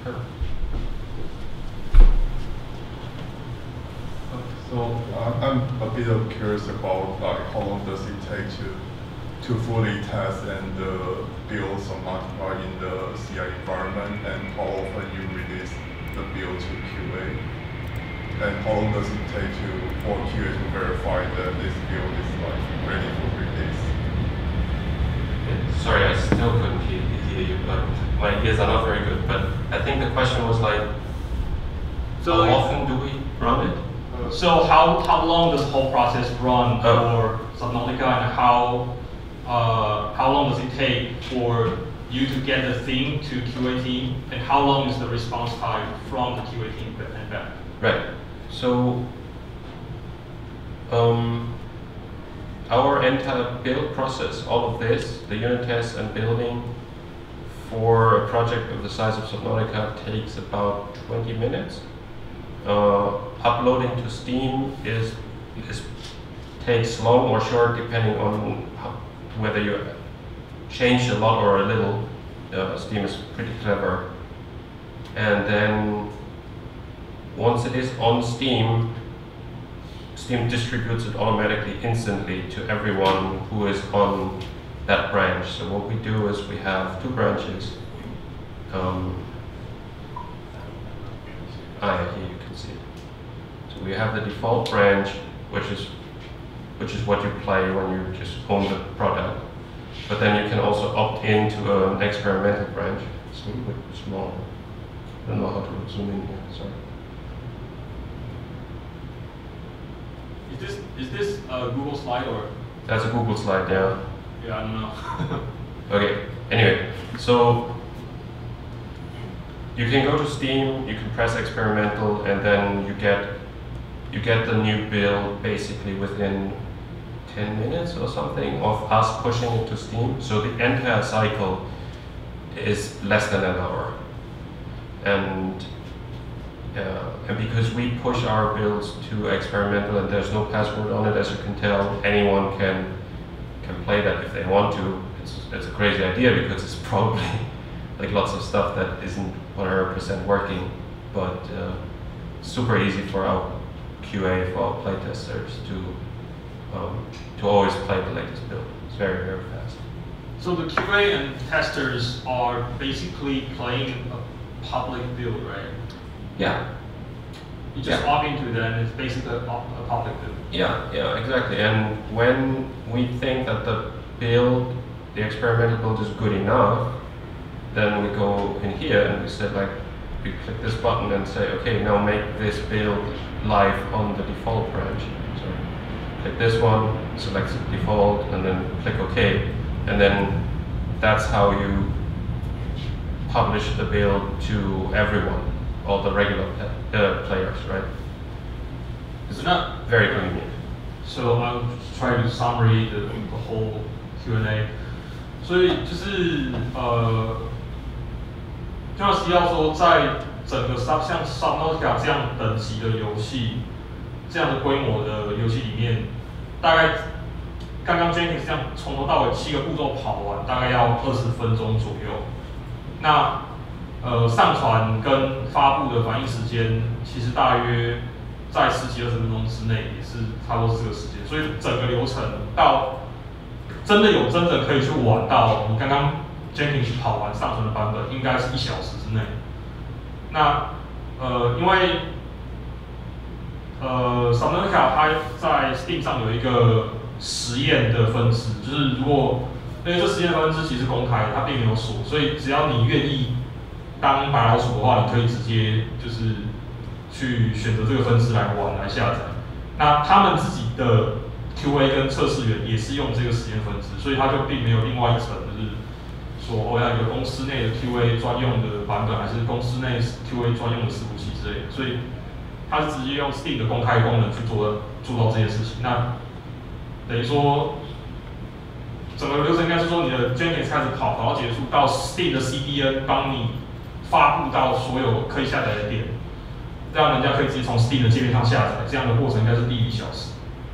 So I'm a bit curious about like how long does it take to fully test and build Subnautica in the CI environment, and how often you release the build to QA, and how long does it take for QA to verify that this build is like ready for release? Sorry, I still couldn't hear you, but my ears are not very good. But I think the question was like, so how often do we run it? So how long does the whole process run for Subnautica, and how long does it take for you to get the thing to QA team, and how long is the response time from the QA team and back? Right. So our entire build process, all of this, the unit tests and building for a project of the size of Subnautica takes about 20 minutes. Uploading to Steam takes long or short depending on whether you change a lot or a little. Steam is pretty clever. And then once it is on Steam, Steam distributes it automatically instantly to everyone who is on that branch. So what we do is we have two branches. Here you can see it. So we have the default branch, which is what you play when you just own the product. But then you can also opt into an experimental branch. It's a little bit small. I don't know how to zoom in here. Sorry. Is this a Google slide or? That's a Google slide, yeah. Yeah, I don't know. Okay. Anyway, so you can go to Steam, you can press experimental, and then you get the new build basically within 10 minutes or something of us pushing it to Steam. So the entire cycle is less than an hour. And because we push our builds to experimental and there's no password on it, as you can tell, anyone can play that if they want to. It's a crazy idea because it's probably like lots of stuff that isn't 100% working, but super easy for our QA, for our playtesters to always play the latest build. It's very, very fast. So the QA and testers are basically playing a public build, right? Yeah. You just opt into that, and it's basically a public build. Yeah, exactly. And when we think that the experimental build is good enough, then we go in here and we say like, we click this button and say, okay, now make this build live on the default branch. So click this one, select default, and then click OK. And then that's how you publish the build to everyone, all the regular players, right? It's not very convenient. So I'll try to summary the whole Q&A. 所以就是就要提到说，在整个像 Subnautica 这样等级的游戏，这样的规模的游戏里面，大概刚刚 Jenkins 这样从头到尾7个步骤跑完，大概要20分钟左右。那上传跟发布的反应时间，其实大约在10几20分钟之内也是差不多是这个时间，所以整个流程到真的有真的可以去玩到你刚刚 Jenkins 跑完上传的版本，应该是1小时之内。那因为Subnautica 它在 Steam 上有一个实验的分支，就是如果因为这实验分支其实公开，它并没有锁，所以只要你愿意当白老鼠的话，你可以直接就是去选择这个分支来玩来下载。那他们自己的 QA 跟测试员也是用这个实验分支，所以它就并没有另外一层，就是说要一个公司内的 QA 专用的版本，还是公司内 QA 专用的伺服器之类的，所以它是直接用 Steam 的公开功能去做到这件事情。那等于说，整个流程应该是说，你的 Jenkins 开始跑到结束，到 Steam 的 CDN 帮你发布到所有可以下载的点，让人家可以直接从 Steam 的界面上下载。这样的过程应该是第1小时。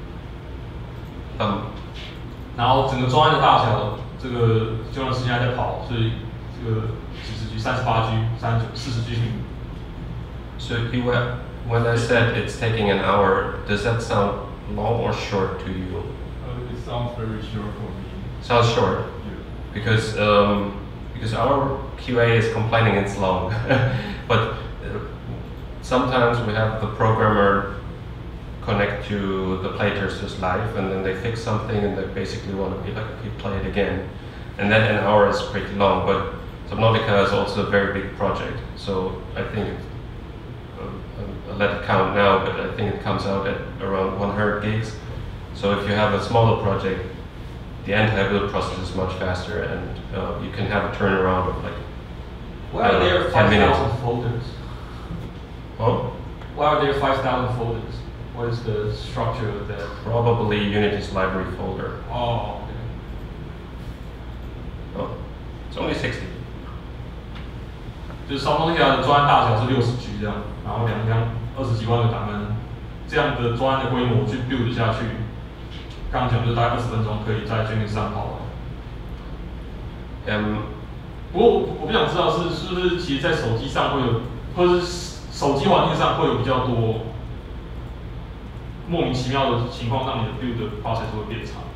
然后整个专案的大小，这个就段时间还在跑，所以这个几十 G、38G、39、40G。 So when I said it's taking an hour, does that sound long or short to you? It sounds very short for me. Sounds short. Yeah. Because our QA is complaining it's long, but sometimes we have the programmer connect to the playtester's live, and then they fix something, and they basically want to be like, okay, play it again, and then an hour is pretty long. But Subnautica is also a very big project, so I think I'll let it count now, but I think it comes out at around 100 gigs. So if you have a smaller project, the entire build process is much faster, and you can have a turnaround of like Why are there 5,000 folders? Oh? Why are there 5,000 folders? What is the structure of that? Probably Unity's library folder. Oh, okay. Oh, it's only 60. 就是Subnautica的专案大小是60G 这样，然后20几万个档案，这样的专案的规模去 build 下去，刚刚讲就是大概20分钟可以在 Jenkins 上跑完。不过我不想知道是不是其实在手机上会有，或者是手机环境上会有比较多莫名其妙的情况，让你的 build 的 process 会变长。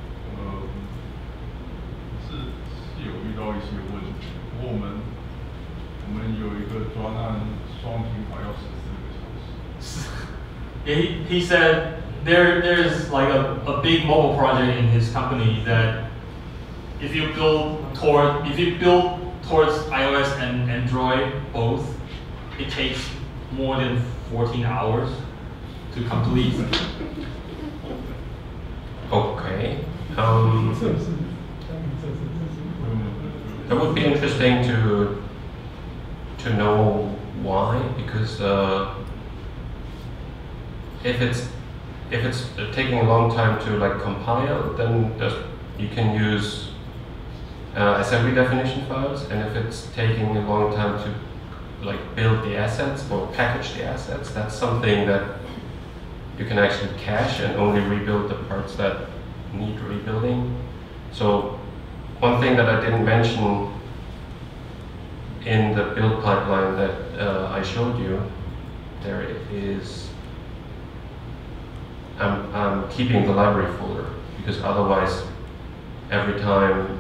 是有遇到一些问题，不过我们有一个专案双频跑要14个小时。 He said there's like a big mobile project in his company that if you build towards iOS and Android both, it takes more than 14 hours to complete. Okay. That would be interesting to know why, because if it's taking a long time to like compile, then you can use assembly definition files, and if it's taking a long time to like build the assets or package the assets, that's something that you can actually cache and only rebuild the parts that need rebuilding. So one thing that I didn't mention in the build pipeline that I showed you, there is, I'm keeping the library folder, because otherwise every time,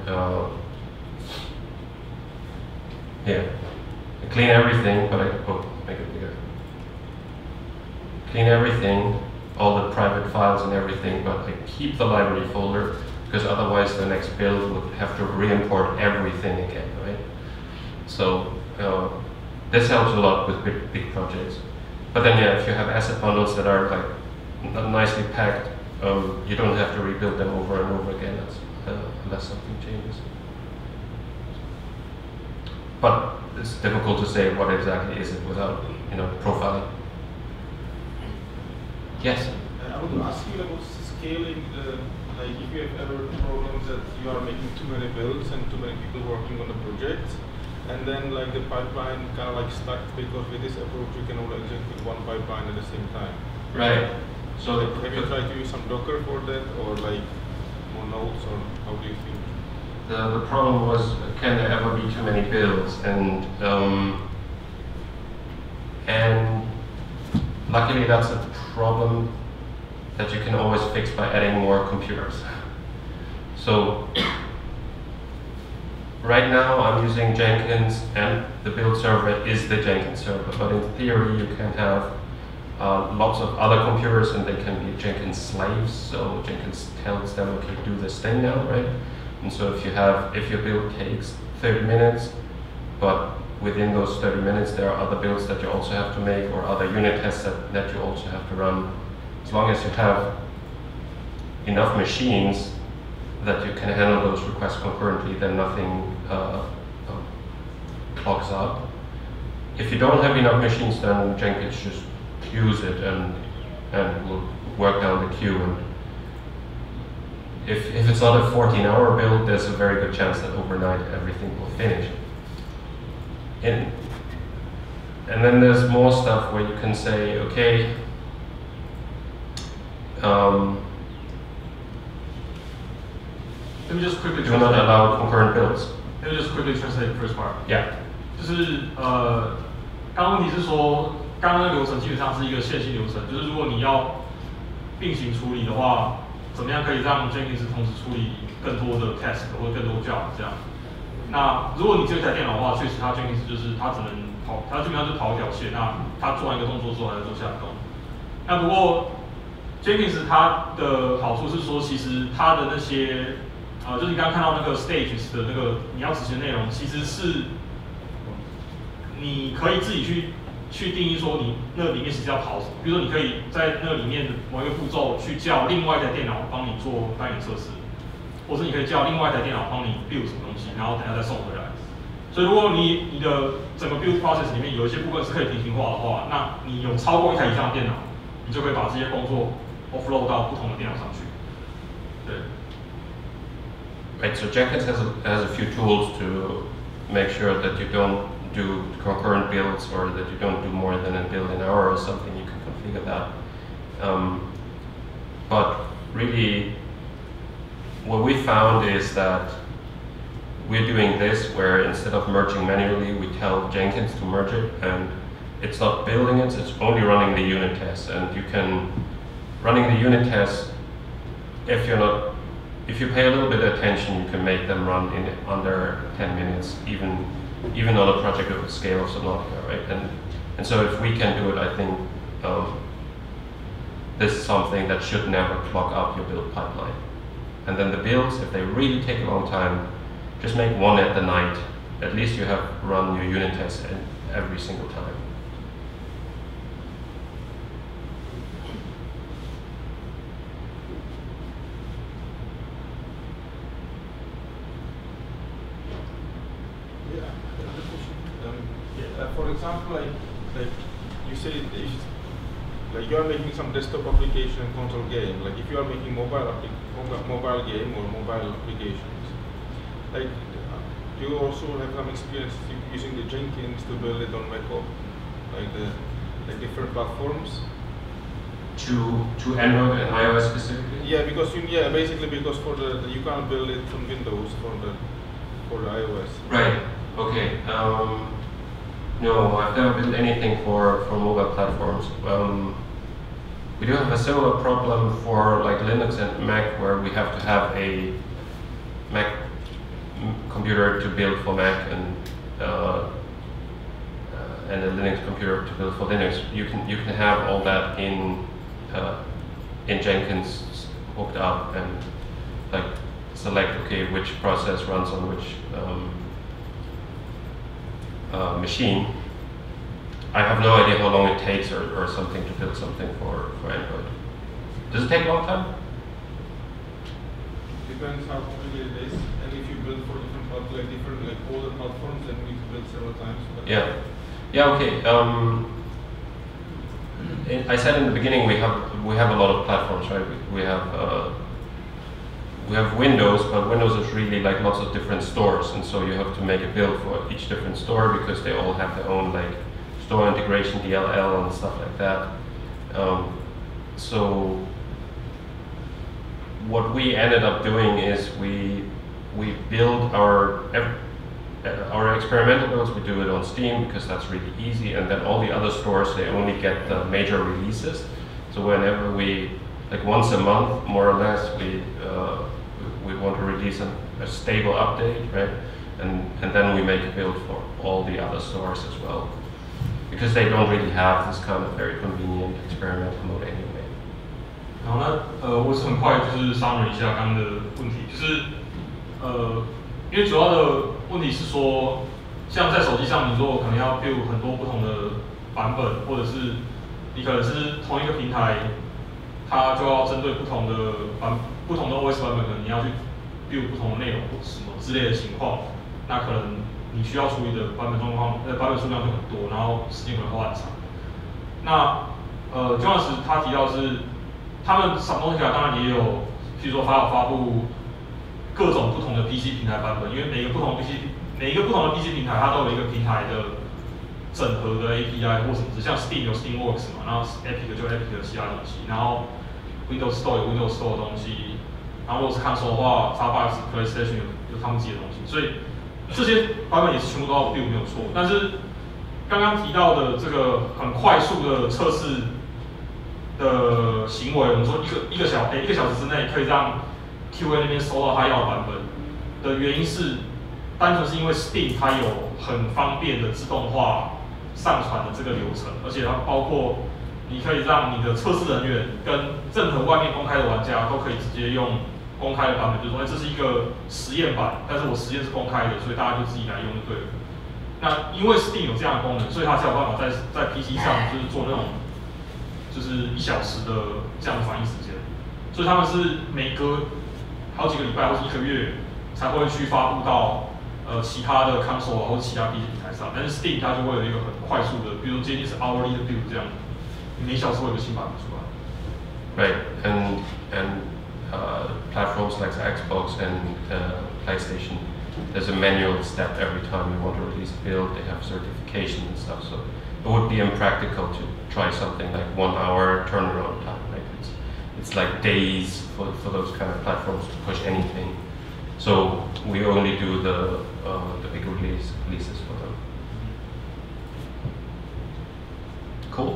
I clean everything, but make it bigger. Clean everything, all the private files and everything, but I keep the library folder, because otherwise the next build would have to re-import everything again, right? So this helps a lot with big projects. But then if you have asset bundles that are like nicely packed, you don't have to rebuild them over and over again unless something changes. But it's difficult to say what exactly is it without profiling. Yes? I want to ask you about scaling. Like if you have ever problems that you are making too many builds and too many people working on the project, and then like the pipeline kind of like stuck, because with this approach you can only execute one pipeline at the same time. Right. So have you tried to use some Docker for that, or like more nodes, or how do you think? The problem was, can there ever be too many builds? And luckily that's a problem that you can always fix by adding more computers. So right now I'm using Jenkins, and the build server is the Jenkins server, but in theory you can have lots of other computers, and they can be Jenkins slaves. So Jenkins tells them, okay, do this thing now, right? And so if your build takes 30 minutes, but within those 30 minutes there are other builds that you also have to make, or other unit tests that you also have to run. As long as you have enough machines that you can handle those requests concurrently, then nothing clogs up. If you don't have enough machines, then Jenkins just queues it and will work down the queue. And if it's not a 14-hour build, there's a very good chance that overnight everything will finish. And then there's more stuff where you can say, okay, Let me just quickly do not translate. allow concurrent builds. Let me just quickly translate the first part. Yeah. 就是刚刚问题是说，刚刚的流程基本上是一个线性流程，就是如果你要并行处理的话，怎么样可以让 Jenkins 同时处理更多的 task 或者更多 job 这样。那如果你只有一台电脑的话，确实它 Jenkins 就是它只能跑，它基本上就跑一条线。那它做完一个动作之后，还在做下一个动作。那不过 Jenkins 它的好处是说，其实它的那些就是你刚刚看到那个 stages 的那个你要执行的内容，其实是你可以自己去定义说你那里面其实要跑什么。比如说，你可以在那里面某一个步骤去叫另外一台电脑帮你做单元测试，或者你可以叫另外一台电脑帮你 build 什么东西，然后等下再送回来。所以如果你的整个 build process 里面有一些部分是可以平行化的话，那你有超过一台以上的电脑，你就可以把这些工作 offload 到不同的电脑上去。对。 Right, so Jenkins has a few tools to make sure that you don't do concurrent builds, or that you don't do more than a build an hour or something. You can configure that. But really, what we found is that we're doing this where instead of merging manually, we tell Jenkins to merge it, and it's not building it, it's only running the unit tests. And you can, running the unit tests, if you pay a little bit of attention, you can make them run in under 10 minutes, even on a project of the scale of Subnautica, right? And so if we can do it, I think this is something that should never clog up your build pipeline. And then the builds, if they really take a long time, just make one at the night. At least you have run your unit tests every single time. For example, like you say, like you are making some desktop application and console game. Like if you are making mobile game or mobile applications, like do you also have some experience using the Jenkins to build it on Mac, like different platforms? To Android and iOS specifically? Yeah, because basically because for the you can't build it on Windows for the iOS. Right. Okay. No, I've never built anything for mobile platforms. We do have a similar problem for like Linux and Mac, where we have to have a Mac computer to build for Mac and a Linux computer to build for Linux. You can have all that in Jenkins hooked up and like select which process runs on which machine. I have no idea how long it takes or something to build something for Android. Does it take a long time? Depends how complicated it is, and if you build for different older platforms, then we need to build several times. Yeah. Okay. I said in the beginning we have a lot of platforms, right? We have Windows, but Windows is really like lots of different stores, and so you have to make a build for each different store because they all have their own like store integration, DLL, and stuff like that. So what we ended up doing is we build our experimental builds, we do it on Steam because that's really easy, and then all the other stores, they only get the major releases. So whenever we, like once a month, more or less, we want to release a stable update, right? And then we make a build for all the other stores as well, because they don't really have this kind of very convenient experimental mode anyway. 然后呢，我是很快就是 summary 一下刚刚的问题，就是因为主要的问题是说，像在手机上，你如果可能要 build 很多不同的版本，或者是你可能是同一个平台，它就要针对不同的 OS 版本，可能你要去 build 不同的内容或什么之类的情况，那可能你需要处理的版本数量就很多，然后时间可能花很长。那Jonas 他提到是，他们 Subnautica 当然也有，譬如说发布各种不同的 PC 平台版本，因为每一个不同的 PC 平台，它都有一个平台的整合的 API 或什么的，像 Steam 有 Steamworks 嘛，然后 Epic 就 Epic 的其他东西，然后 Windows Store 有 Windows Store 的东西，然后如果是 console 的话 ，Xbox、PlayStation 有他们自己的东西，所以这些版本也是全部都要 build 没有错。但是刚刚提到的这个很快速的测试的行为，我们说一个小时之内可以让 QA 那边收到他要的版本的原因是，单纯是因为 Steam 它有很方便的自动化上传的这个流程，而且它包括你可以让你的测试人员跟任何外面公开的玩家都可以直接用公开的版本，就是说，这是一个实验版，但是我实验是公开的，所以大家就自己来用就对了。那因为 Steam 有这样的功能，所以它才有办法在 PC 上就是做那种就是1小时的这样的反应时间，所以他们是每隔好几个礼拜或是1个月才会去发布到其他的 console 或者其他 PC 平台上，但是 Steam 它就会有一个很快速的，比如说接近是 hourly 的 build 这样，每小时会有一个新版本出来。 Right, and platforms like Xbox and PlayStation, there's a manual step every time you want to release a build. They have certification and stuff, so it would be impractical to try something like 1 hour turnaround time. Right? It's like days for those kind of platforms to push anything. So we only do the big releases for them. Cool.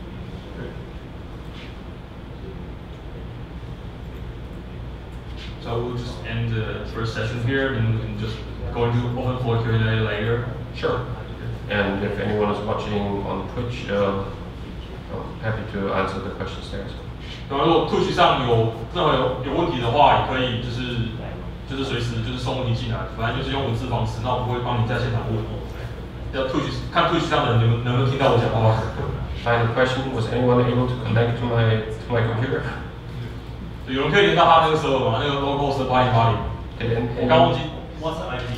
So we'll just end the first session here, and we can just go into open floor Q&A later. Sure. And if anyone is watching on Twitch, I'm happy to answer the questions there as well. 然后如果 Twitch 上有任何有问题的话，也可以就是随时就是送问题进来，反正就是用文字方式，那我们会帮你在现场问。要 看 Twitch 上的人能不能听到我讲话。 Final question: was anyone able to connect to my computer? 有人可以连到他那个 server 吗？那个 local server 8080。我刚忘记。 What's the IP?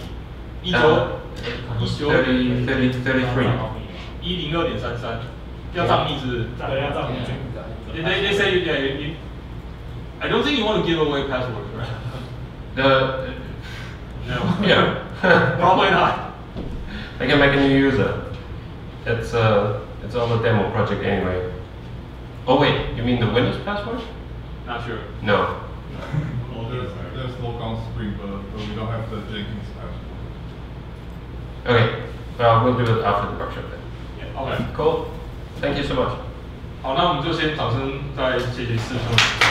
102.33。要账密是不是？ 对，要账密。 They say you. I don't think you want to give away passwords, right? No. Yeah. Probably not. I can make a new user. It's on the demo project anyway. Oh wait, you mean the Windows password? Not sure. No. Well, there's log on screen, but we don't have the Jenkins password. Okay. Well, we'll do it after the workshop then. Yeah, okay. Cool. Thank you so much. 好，那我们就先掌声再谢谢四兄。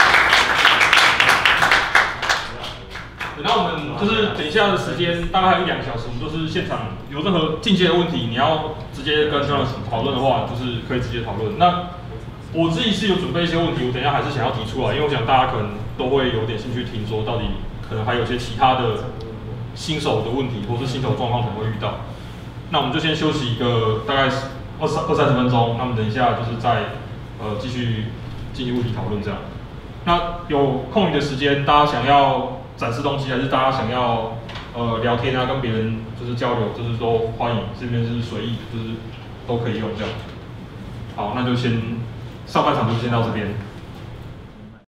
那我们就是等一下的时间大概还有1-2个小时，我们就是现场有任何进阶的问题，你要直接跟 Jonas 讨论的话，就是可以直接讨论。那我自己是有准备一些问题，我等一下还是想要提出来，因为我想大家可能都会有点兴趣听说，到底可能还有一些其他的新手的问题，或是新手状况可能会遇到。那我们就先休息一个大概20-30分钟，那我们等一下就是再继续进行问题讨论这样。那有空余的时间，大家想要展示东西，还是大家想要聊天啊，跟别人就是交流，就是都欢迎，这边是随意，就是都可以用这样。好，那就先上半场就先到这边。